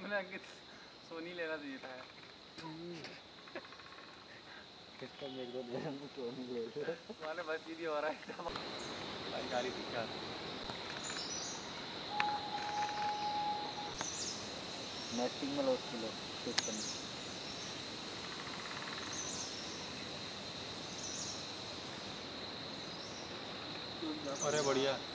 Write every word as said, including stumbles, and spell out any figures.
मैंने अंकित सोनी लेना चाहिए था यार। किसका मेरे को दे रहा हूँ सोनी ले ले। तुम्हारे बस ही नहीं हो रहा है भाई गाड़ी दिखा। नेस्टिंग में लॉस किलो सिस्टम। अरे बढ़िया।